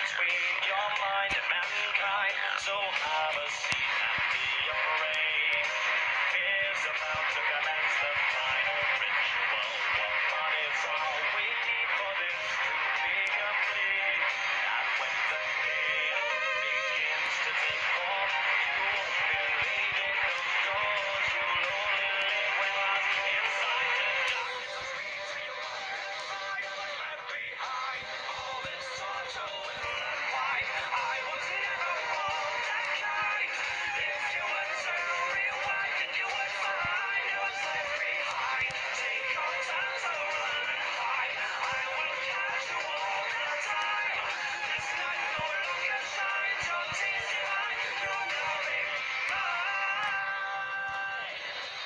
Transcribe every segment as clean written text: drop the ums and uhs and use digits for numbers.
between your mind and mankind. So have a seat and be afraid. Here's about to commence the final ritual. One part is all we need for this to be complete. And when the day begins to take form, you won't believe it. Those doors you'll only live when lost inside the darkness. Left behind all this sorrow and why I was never born that kind. If you were to rewind, then you would find I was left behind. Take your time to run and hide. I will catch you all the time. This night no longer shines. Your tears divine. You'll never be mine.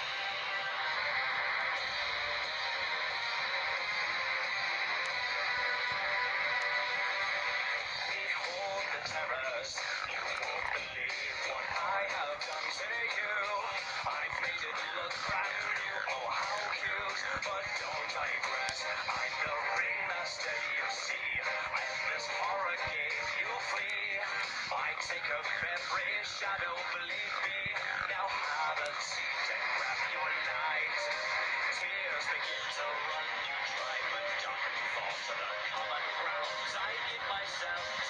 Behold the terrors, you won't believe what I have done to you. I've made it look brand new, oh how cute, but don't digress. I'm the ringmaster you see, and this horror game you flee. I take up every shadow, believe me. Now have a seat and grab your night. Tears begin to run, you try, but don't fall to the common grounds. I give myself